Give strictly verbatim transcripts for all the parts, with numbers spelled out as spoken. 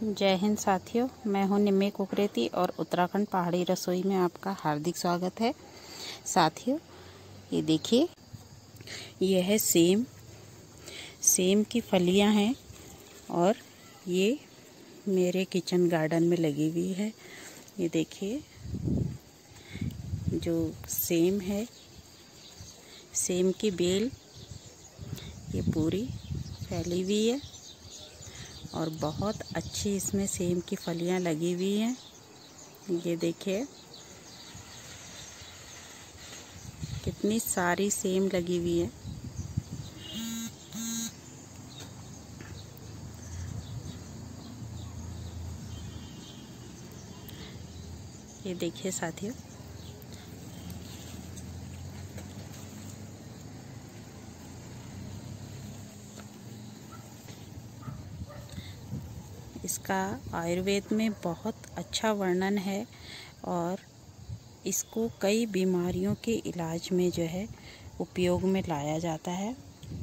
जय हिंद साथियों, मैं हूं निम्मी कुकरेती और उत्तराखंड पहाड़ी रसोई में आपका हार्दिक स्वागत है। साथियों, ये देखिए, ये है सेम सेम की फलियां हैं और ये मेरे किचन गार्डन में लगी हुई है। ये देखिए, जो सेम है, सेम की बेल ये पूरी फैली हुई है और बहुत अच्छी इसमें सेम की फलियां लगी हुई हैं। ये देखिए कितनी सारी सेम लगी हुई है। ये देखिए साथियों, इसका आयुर्वेद में बहुत अच्छा वर्णन है और इसको कई बीमारियों के इलाज में जो है उपयोग में लाया जाता है।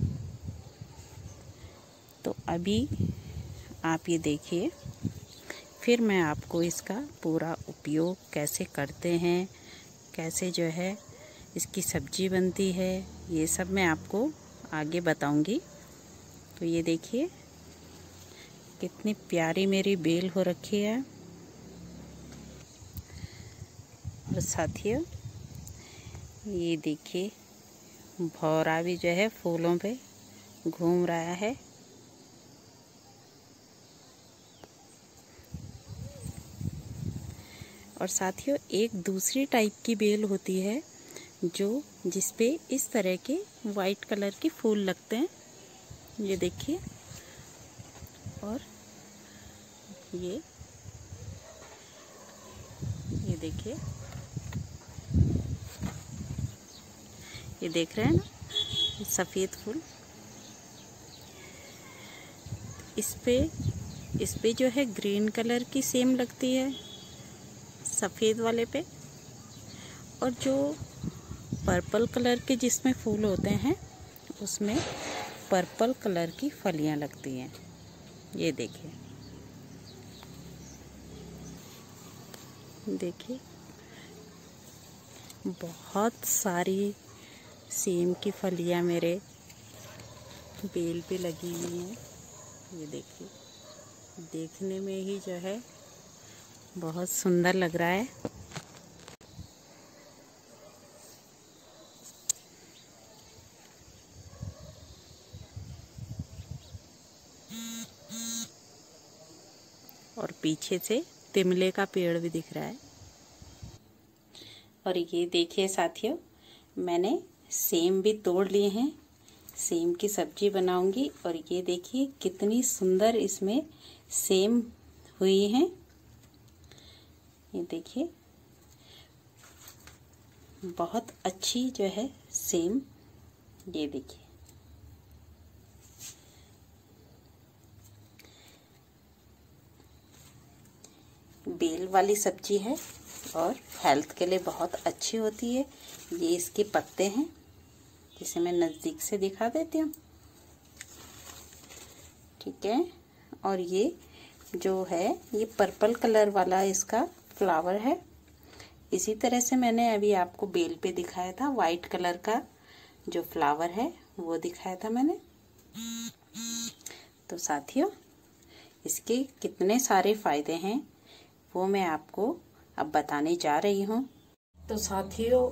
तो अभी आप ये देखिए, फिर मैं आपको इसका पूरा उपयोग कैसे करते हैं, कैसे जो है इसकी सब्जी बनती है, ये सब मैं आपको आगे बताऊंगी। तो ये देखिए कितनी प्यारी मेरी बेल हो रखी है। और साथियों, ये देखिए भौरा भी जो है फूलों पे घूम रहा है। और साथियों, एक दूसरी टाइप की बेल होती है जो जिसपे इस तरह के वाइट कलर के फूल लगते हैं। ये देखिए, और ये ये देखिए, ये देख रहे हैं ना, ये सफ़ेद फूल। इस पे इस पे जो है ग्रीन कलर की सेम लगती है सफ़ेद वाले पे, और जो पर्पल कलर के जिसमें फूल होते हैं उसमें पर्पल कलर की फलियां लगती हैं। ये देखिए देखिए बहुत सारी सेम की फलियां मेरे बेल पे लगी हुई हैं। ये देखिए, देखने में ही जो है बहुत सुंदर लग रहा है। और पीछे से तिमले का पेड़ भी दिख रहा है। और ये देखिए साथियों, मैंने सेम भी तोड़ लिए हैं, सेम की सब्जी बनाऊंगी। और ये देखिए कितनी सुंदर इसमें सेम हुई हैं। ये देखिए बहुत अच्छी जो है सेम। ये देखिए, बेल वाली सब्जी है और हेल्थ के लिए बहुत अच्छी होती है। ये इसके पत्ते हैं, जिसे मैं नज़दीक से दिखा देती हूँ। ठीक है, और ये जो है ये पर्पल कलर वाला इसका फ्लावर है। इसी तरह से मैंने अभी आपको बेल पे दिखाया था, वाइट कलर का जो फ्लावर है वो दिखाया था मैंने। तो साथियों, इसके कितने सारे फायदे हैं वो मैं आपको अब बताने जा रही हूँ। तो साथियों,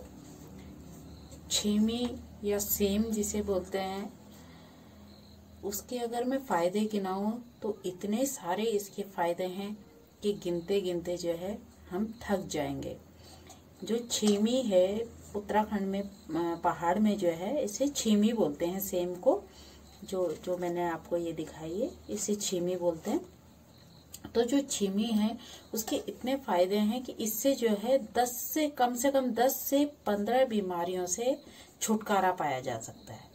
छीमी या सेम जिसे बोलते हैं, उसके अगर मैं फायदे गिनाऊं तो इतने सारे इसके फायदे हैं कि गिनते गिनते जो है हम थक जाएंगे। जो छीमी है, उत्तराखंड में पहाड़ में जो है इसे छीमी बोलते हैं। सेम को जो जो मैंने आपको ये दिखाई है, इसे छीमी बोलते हैं। तो जो छीमी है उसके इतने फायदे हैं कि इससे जो है दस से कम से कम दस से पंद्रह बीमारियों से छुटकारा पाया जा सकता है।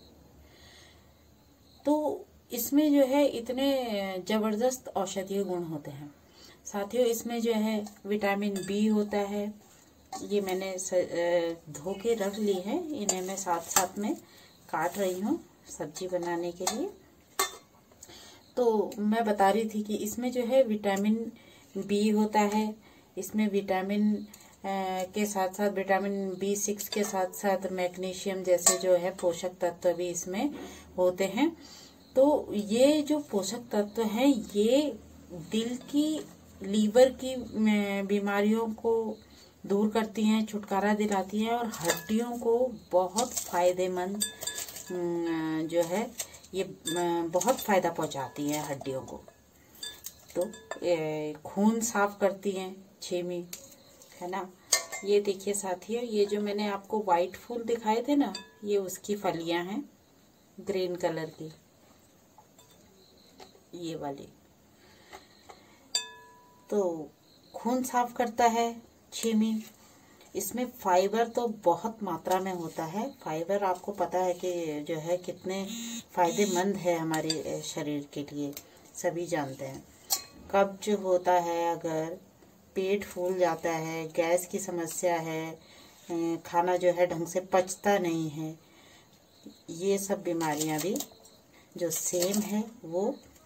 तो इसमें जो है इतने जबरदस्त औषधीय गुण होते हैं। साथियों, इसमें जो है विटामिन बी होता है। ये मैंने धो के रख ली है, इन्हें मैं साथ साथ में काट रही हूँ सब्जी बनाने के लिए। तो तो मैं बता रही थी कि इसमें जो है विटामिन बी होता है, इसमें विटामिन के साथ साथ विटामिन बी सिक्स के साथ साथ मैग्नीशियम जैसे जो है पोषक तत्व भी इसमें होते हैं। तो ये जो पोषक तत्व हैं ये दिल की, लीवर की बीमारियों को दूर करती हैं, छुटकारा दिलाती हैं और हड्डियों को बहुत फायदेमंद जो है ये बहुत फायदा पहुंचाती है हड्डियों को। तो खून साफ करती हैं छेमी, है ना। ये देखिए साथियों, ये जो मैंने आपको वाइट फूल दिखाए थे ना, ये उसकी फलियां हैं ग्रीन कलर की, ये वाली। तो खून साफ करता है छेमी। इसमें फाइबर तो बहुत मात्रा में होता है। फाइबर आपको पता है कि जो है कितने फायदेमंद है हमारे शरीर के लिए, सभी जानते हैं। कब्ज होता है, अगर पेट फूल जाता है, गैस की समस्या है, खाना जो है ढंग से पचता नहीं है, ये सब बीमारियां भी जो सेम है वो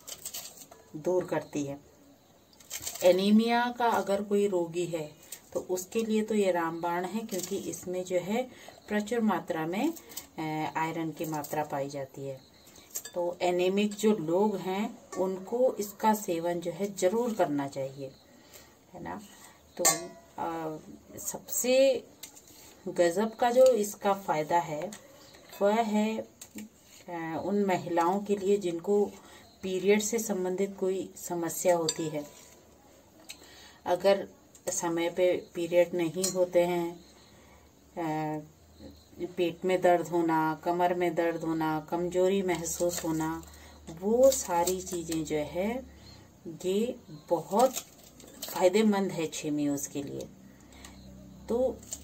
दूर करती है। एनीमिया का अगर कोई रोगी है तो उसके लिए तो ये रामबाण है, क्योंकि इसमें जो है प्रचुर मात्रा में आयरन की मात्रा पाई जाती है। तो एनीमिक जो लोग हैं उनको इसका सेवन जो है जरूर करना चाहिए, है ना। तो आ, सबसे गजब का जो इसका फायदा है वह है आ, उन महिलाओं के लिए जिनको पीरियड से संबंधित कोई समस्या होती है। अगर समय पे पीरियड नहीं होते हैं, आ, पेट में दर्द होना, कमर में दर्द होना, कमजोरी महसूस होना, वो सारी चीजें जो है ये बहुत फायदेमंद है छेमी उसके लिए। तो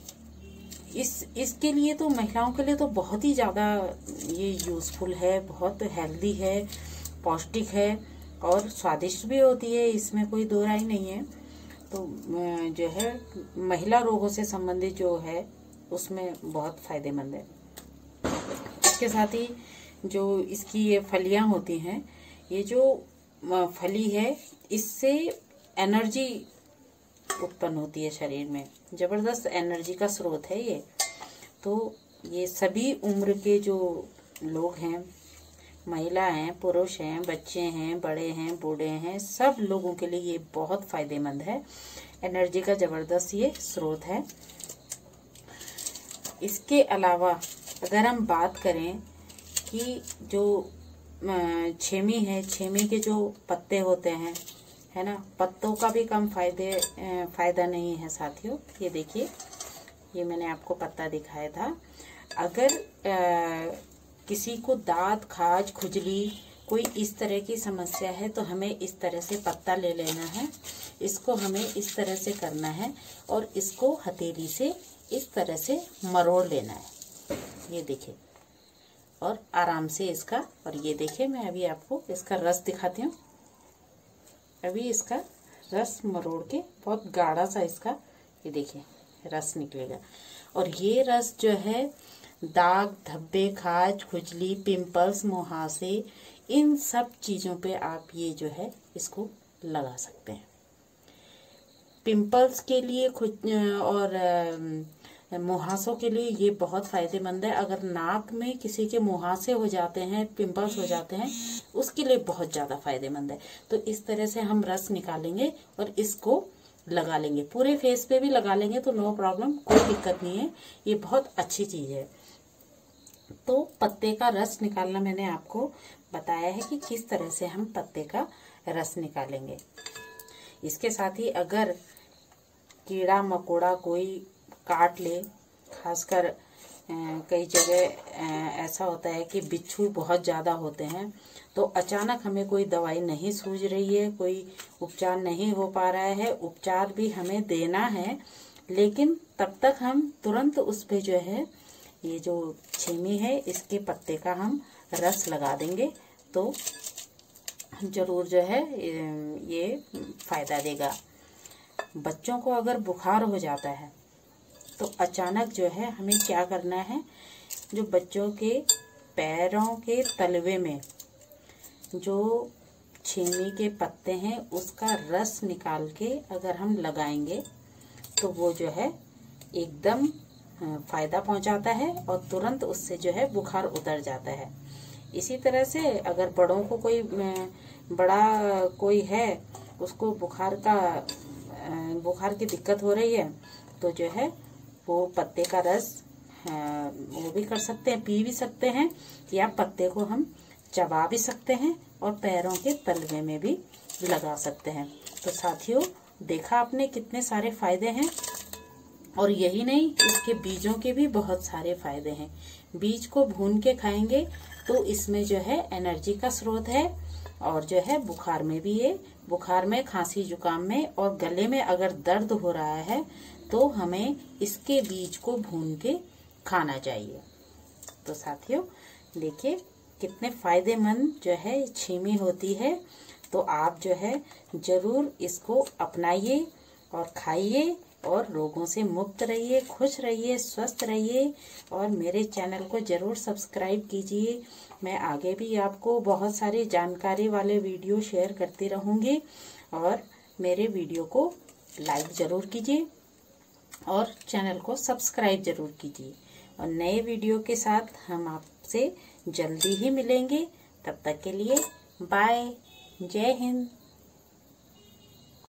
इस इसके लिए तो महिलाओं के लिए तो बहुत ही ज़्यादा ये यूज़फुल है, बहुत हेल्दी है, पौष्टिक है और स्वादिष्ट भी होती है, इसमें कोई दो राय नहीं है। तो जो है महिला रोगों से संबंधित जो है उसमें बहुत फायदेमंद है। इसके साथ ही जो इसकी ये फलियां होती हैं, ये जो फली है इससे एनर्जी उत्पन्न होती है शरीर में, जबरदस्त एनर्जी का स्रोत है ये। तो ये सभी उम्र के जो लोग हैं, महिला हैं, पुरुष हैं, बच्चे हैं, बड़े हैं, बूढ़े हैं, सब लोगों के लिए ये बहुत फायदेमंद है। एनर्जी का जबरदस्त ये स्रोत है। इसके अलावा अगर हम बात करें कि जो छेमी है, छेमी के जो पत्ते होते हैं, है ना, पत्तों का भी कम फायदे फायदा नहीं है साथियों। ये देखिए, ये मैंने आपको पत्ता दिखाया था। अगर आ, किसी को दांत, खाज, खुजली, कोई इस तरह की समस्या है तो हमें इस तरह से पत्ता ले लेना है। इसको हमें इस तरह से करना है और इसको हथेली से इस तरह से मरोड़ लेना है। ये देखिए, और आराम से इसका, और ये देखिए मैं अभी आपको इसका रस दिखाती हूँ। अभी इसका रस मरोड़ के बहुत गाढ़ा सा इसका ये देखिए रस निकलेगा। और ये रस जो है दाग, धब्बे, खाज, खुजली, पिंपल्स, मुहासे, इन सब चीजों पे आप ये जो है इसको लगा सकते हैं। पिंपल्स के लिए खुद और मुहासों के लिए ये बहुत फायदेमंद है। अगर नाक में किसी के मुहासे हो जाते हैं, पिंपल्स हो जाते हैं, उसके लिए बहुत ज्यादा फायदेमंद है। तो इस तरह से हम रस निकालेंगे और इसको लगा लेंगे, पूरे फेस पे भी लगा लेंगे तो नो प्रॉब्लम, कोई दिक्कत नहीं है। ये बहुत अच्छी चीज है। तो पत्ते का रस निकालना मैंने आपको बताया है कि किस तरह से हम पत्ते का रस निकालेंगे। इसके साथ ही अगर कीड़ा मकोड़ा कोई काट ले, खासकर कई जगह ऐसा होता है कि बिच्छू बहुत ज़्यादा होते हैं, तो अचानक हमें कोई दवाई नहीं सूझ रही है, कोई उपचार नहीं हो पा रहा है, उपचार भी हमें देना है, लेकिन तब तक हम तुरंत उस पे जो है ये जो छेमी है इसके पत्ते का हम रस लगा देंगे तो जरूर जो है ये फायदा देगा। बच्चों को अगर बुखार हो जाता है तो अचानक जो है हमें क्या करना है, जो बच्चों के पैरों के तलवे में जो छीमी के पत्ते हैं उसका रस निकाल के अगर हम लगाएंगे तो वो जो है एकदम फायदा पहुंचाता है और तुरंत उससे जो है बुखार उतर जाता है। इसी तरह से अगर बड़ों को कोई बड़ा कोई है उसको बुखार का बुखार की दिक्कत हो रही है तो जो है वो पत्ते का रस वो भी कर सकते हैं, पी भी सकते हैं, या पत्ते को हम चबा भी सकते हैं और पैरों के तलवे में भी लगा सकते हैं। तो साथियों देखा आपने कितने सारे फायदे हैं। और यही नहीं, इसके बीजों के भी बहुत सारे फायदे हैं। बीज को भून के खाएंगे तो इसमें जो है एनर्जी का स्रोत है और जो है बुखार में भी ये बुखार में, खांसी जुकाम में और गले में अगर दर्द हो रहा है तो हमें इसके बीज को भून के खाना चाहिए। तो साथियों देखिए कितने फायदेमंद जो है छीमी होती है। तो आप जो है जरूर इसको अपनाइए और खाइए और रोगों से मुक्त रहिए, खुश रहिए, स्वस्थ रहिए और मेरे चैनल को जरूर सब्सक्राइब कीजिए। मैं आगे भी आपको बहुत सारी जानकारी वाले वीडियो शेयर करती रहूँगी और मेरे वीडियो को लाइक ज़रूर कीजिए और चैनल को सब्सक्राइब ज़रूर कीजिए। और नए वीडियो के साथ हम आपसे जल्दी ही मिलेंगे। तब तक के लिए बाय, जय हिंद।